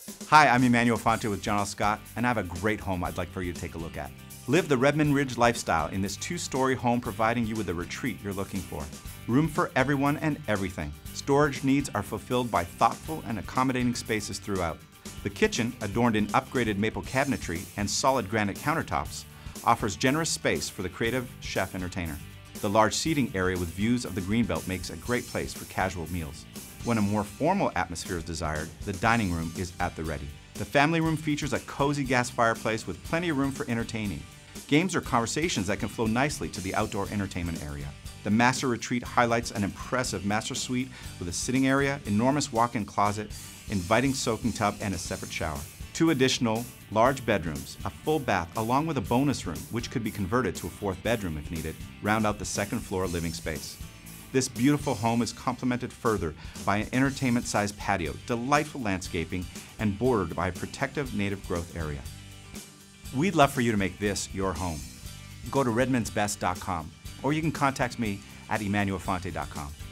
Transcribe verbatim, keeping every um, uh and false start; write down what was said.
Hi, I'm Emmanuel Fonte with John L. Scott, and I have a great home I'd like for you to take a look at. Live the Redmond Ridge lifestyle in this two-story home, providing you with the retreat you're looking for. Room for everyone and everything. Storage needs are fulfilled by thoughtful and accommodating spaces throughout. The kitchen, adorned in upgraded maple cabinetry and solid granite countertops, offers generous space for the creative chef entertainer. The large seating area with views of the Greenbelt makes a great place for casual meals. When a more formal atmosphere is desired, the dining room is at the ready. The family room features a cozy gas fireplace with plenty of room for entertaining. Games or conversations that can flow nicely to the outdoor entertainment area. The master retreat highlights an impressive master suite with a sitting area, enormous walk-in closet, inviting soaking tub, and a separate shower. Two additional large bedrooms, a full bath, along with a bonus room, which could be converted to a fourth bedroom if needed, round out the second floor living space. This beautiful home is complemented further by an entertainment-sized patio, delightful landscaping, and bordered by a protective native growth area. We'd love for you to make this your home. Go to redmonds best dot com, or you can contact me at emmanuel fonte dot com.